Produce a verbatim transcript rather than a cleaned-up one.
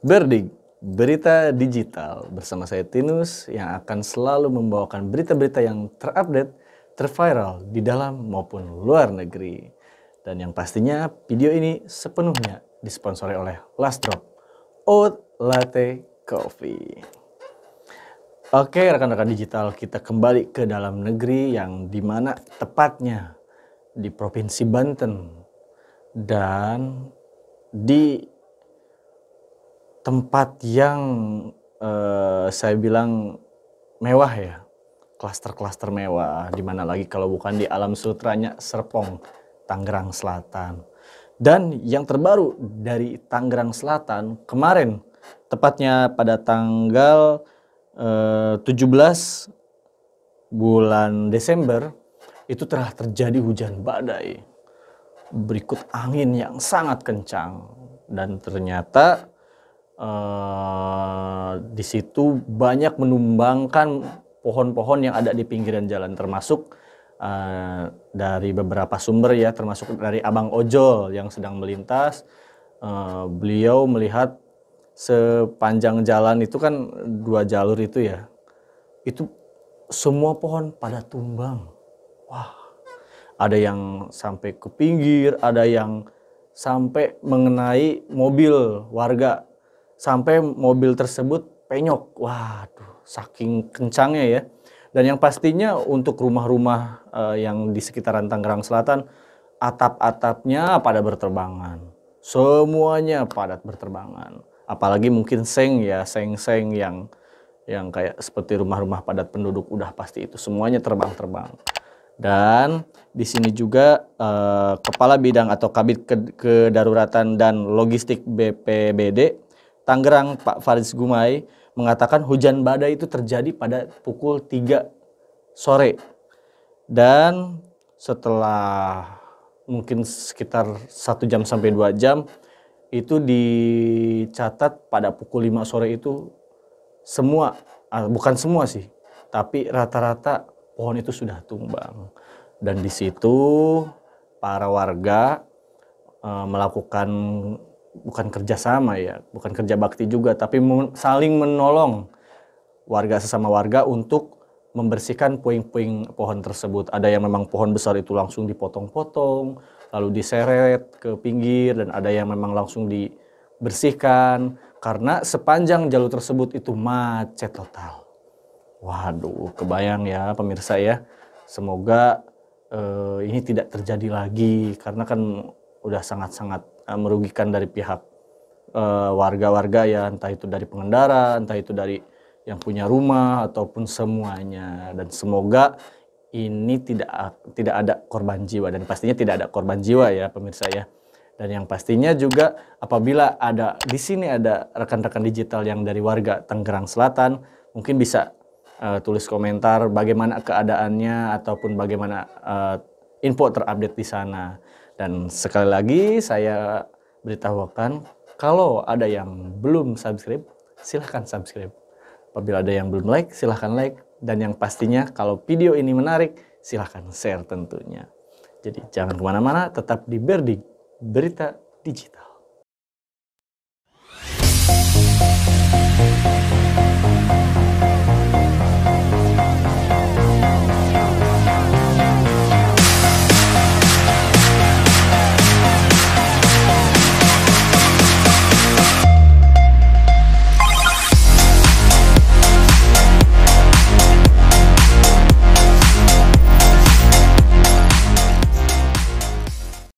Berdik, berita digital bersama saya Tinus yang akan selalu membawakan berita-berita yang terupdate, terviral di dalam maupun luar negeri. Dan yang pastinya video ini sepenuhnya disponsori oleh Last Drop Oat Latte Coffee. Oke rekan-rekan digital, kita kembali ke dalam negeri yang dimana tepatnya di Provinsi Banten dan di tempat yang eh, saya bilang mewah ya, klaster-klaster mewah, dimana lagi kalau bukan di alam sutranya Serpong, Tangerang Selatan. Dan yang terbaru dari Tangerang Selatan kemarin, tepatnya pada tanggal eh, tujuh belas bulan Desember, itu telah terjadi hujan badai berikut angin yang sangat kencang, dan ternyata Uh, di situ banyak menumbangkan pohon-pohon yang ada di pinggiran jalan, termasuk uh, dari beberapa sumber ya, termasuk dari Abang Ojol yang sedang melintas. Uh, beliau melihat sepanjang jalan itu kan dua jalur itu ya, itu semua pohon pada tumbang. Wah, ada yang sampai ke pinggir, ada yang sampai mengenai mobil warga, sampai mobil tersebut penyok. Waduh, saking kencangnya ya. Dan yang pastinya untuk rumah-rumah uh, yang di sekitaran Tangerang Selatan, atap-atapnya pada berterbangan. Semuanya padat berterbangan. Apalagi mungkin seng ya, seng-seng yang yang kayak seperti rumah-rumah padat penduduk, udah pasti itu semuanya terbang-terbang. Dan di sini juga uh, Kepala Bidang atau Kabid Kedaruratan dan Logistik B P B D Tangerang, Pak Faris Gumai, mengatakan hujan badai itu terjadi pada pukul tiga sore. Dan setelah mungkin sekitar satu jam sampai dua jam, itu dicatat pada pukul lima sore itu semua, bukan semua sih, tapi rata-rata pohon itu sudah tumbang. Dan di situ para warga uh, melakukan bukan kerjasama ya, bukan kerja bakti juga, tapi saling menolong warga sesama warga untuk membersihkan puing-puing pohon tersebut. Ada yang memang pohon besar itu langsung dipotong-potong, lalu diseret ke pinggir, dan ada yang memang langsung dibersihkan karena sepanjang jalur tersebut itu macet total. Waduh, kebayang ya pemirsa ya. Semoga eh, ini tidak terjadi lagi, karena kan udah sangat-sangat merugikan dari pihak warga-warga uh, ya, entah itu dari pengendara, entah itu dari yang punya rumah ataupun semuanya. Dan semoga ini tidak tidak ada korban jiwa, dan pastinya tidak ada korban jiwa ya pemirsa ya. Dan yang pastinya juga apabila ada di sini ada rekan-rekan digital yang dari warga Tangerang Selatan, mungkin bisa uh, tulis komentar bagaimana keadaannya ataupun bagaimana uh, info terupdate di sana. Dan sekali lagi saya beritahukan, kalau ada yang belum subscribe, silahkan subscribe. Apabila ada yang belum like, silahkan like. Dan yang pastinya kalau video ini menarik, silahkan share tentunya. Jadi jangan kemana-mana, tetap di Berdik, Berita Digital.